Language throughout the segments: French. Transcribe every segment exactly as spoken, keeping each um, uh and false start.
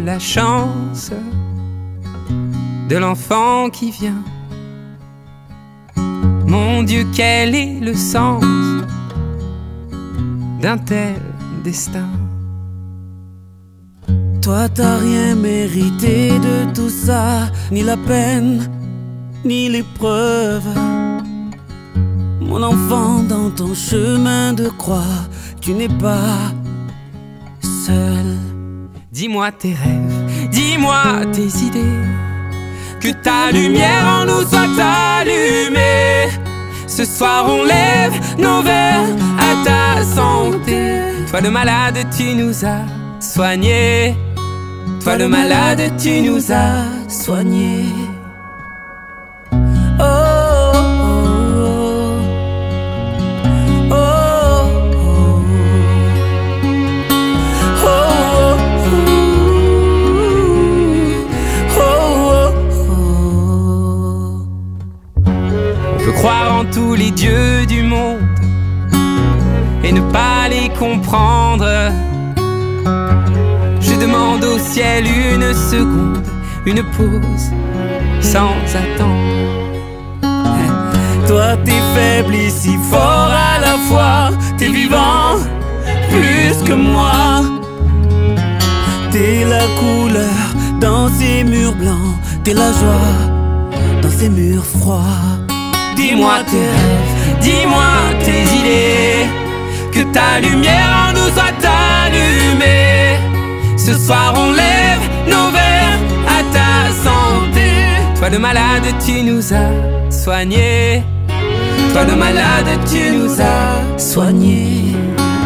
la chance de l'enfant qui vient. Mon Dieu, quel est le sens d'un tel destin? Toi t'as rien mérité de tout ça, ni la peine, ni l'épreuve. Mon enfant, dans ton chemin de croix, tu n'es pas seul. Dis-moi tes rêves, dis-moi tes idées, que ta lumière en nous soit allumée. Ce soir on lève nos verres à ta santé. Toi le malade, tu nous as soignés. Toi le malade, tu nous as soignés. Oh, oh, oh, oh, oh, oh, oh. On peut croire en tous les dieux du monde et ne pas les comprendre. Je demande au ciel une seconde, une pause, sans attendre. Toi t'es faible et si fort à la fois, t'es vivant plus que moi. T'es la couleur dans ces murs blancs, t'es la joie dans ces murs froids. Dis-moi tes rêves, dis-moi tes idées, que ta lumière en nous soit allumée. Ce soir on lève nos verres à ta santé. Toi le malade, tu nous as soignés. Toi le malade, tu nous as soignés.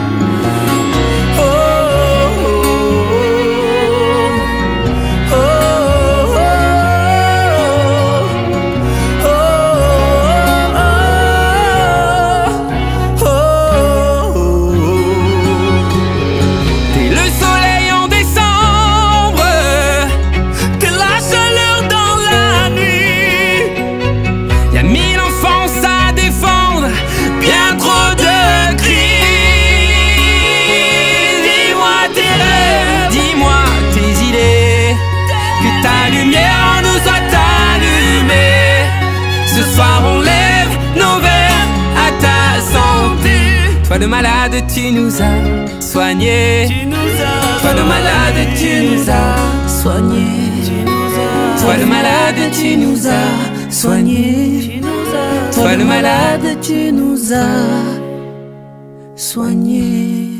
Ta lumière en nous soit allumée. Ce soir on lève nos verres à ta santé. Toi le malade, tu nous as soignés. Toi le malade, tu nous as soignés. Toi le malade, tu nous as soignés. Toi le malade, tu nous as soignés.